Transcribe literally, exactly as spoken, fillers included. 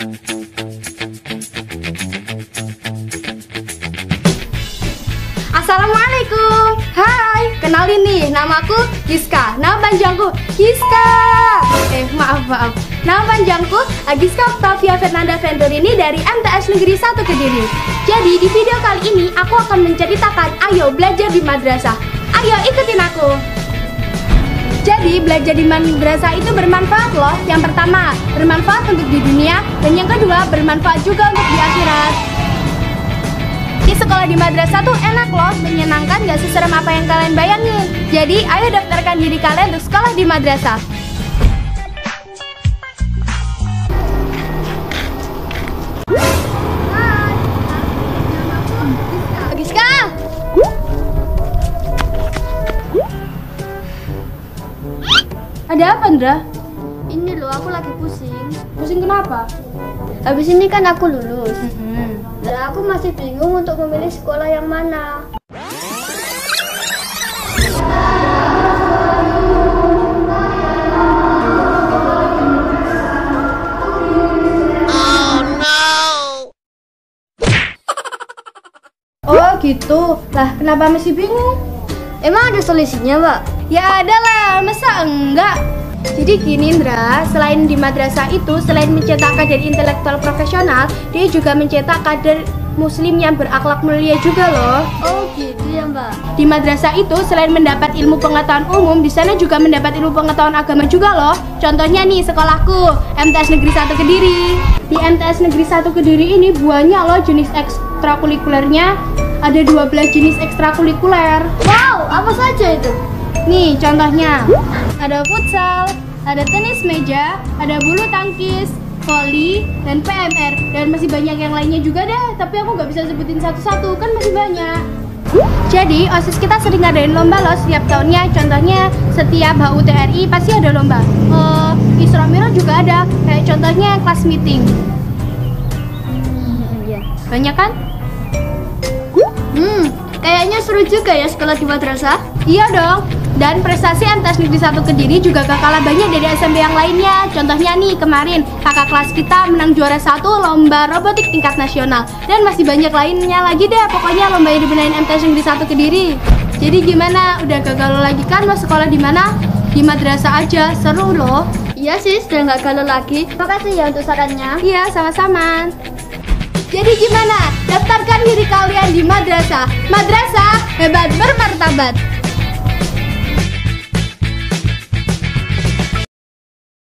Assalamualaikum. Hai, kenalin nih, namaku Giska. Nama panjangku Giska. Eh, maaf, maaf. Nama panjangku Giska Octavia Fernanda Venturini dari M T S Negeri satu Kediri. Jadi di video kali ini aku akan menceritakan ayo belajar di madrasah. Ayo ikutin aku. Jadi belajar di madrasah itu bermanfaat loh. Yang pertama, bermanfaat untuk di dunia, dan yang kedua bermanfaat juga untuk di akhirat. Di sekolah di madrasah tuh enak loh, menyenangkan, gak seserem apa yang kalian bayangin. Jadi ayo daftarkan diri kalian untuk sekolah di madrasah. Hai, Giska. Ada apa, Ndra? Ini loh, aku lagi pusing. Pusing kenapa? Habis ini kan aku lulus. Hmm. Dan aku masih bingung untuk memilih sekolah yang mana. Oh gitu. Lah kenapa masih bingung? Emang ada solusinya, Mbak? Ya ada lah, masa enggak? Jadi gini Indra, selain di madrasah itu, selain mencetak kader intelektual profesional, dia juga mencetak kader muslim yang berakhlak mulia juga loh. Oh gitu ya, Mbak. Di madrasah itu selain mendapat ilmu pengetahuan umum, di sana juga mendapat ilmu pengetahuan agama juga loh. Contohnya nih sekolahku, M T S Negeri satu Kediri. Di M T S Negeri satu Kediri ini banyak loh jenis ekstrakurikulernya. Ada dua belas jenis ekstrakurikuler. Wow, apa saja itu? Nih contohnya, ada futsal, ada tenis meja, ada bulu tangkis, voli, dan P M R. Dan masih banyak yang lainnya juga deh, tapi aku nggak bisa sebutin satu-satu, kan masih banyak. Jadi OSIS kita sering ngadain lomba loh setiap tahunnya. Contohnya setiap H U T R I pasti ada lomba. uh, Isra Miraj juga ada, kayak contohnya kelas meeting. Iya. Banyak kan? Hmm, kayaknya seru juga ya sekolah di madrasah. Iya dong. Dan prestasi M T S Negeri satu Kediri juga gak kalah banyak dari S M P yang lainnya. Contohnya nih, kemarin kakak kelas kita menang juara satu lomba robotik tingkat nasional. Dan masih banyak lainnya lagi deh, pokoknya lomba yang dibenahin M T S Negeri satu Kediri. Jadi gimana? Udah gak galau lagi kan mau sekolah di mana? Di madrasah aja, seru loh. Iya sih, sudah nggak galau lagi. Makasih ya untuk sarannya. Iya, sama-sama. Jadi gimana? Daftarkan diri kalian di madrasah. Madrasah hebat bermartabat.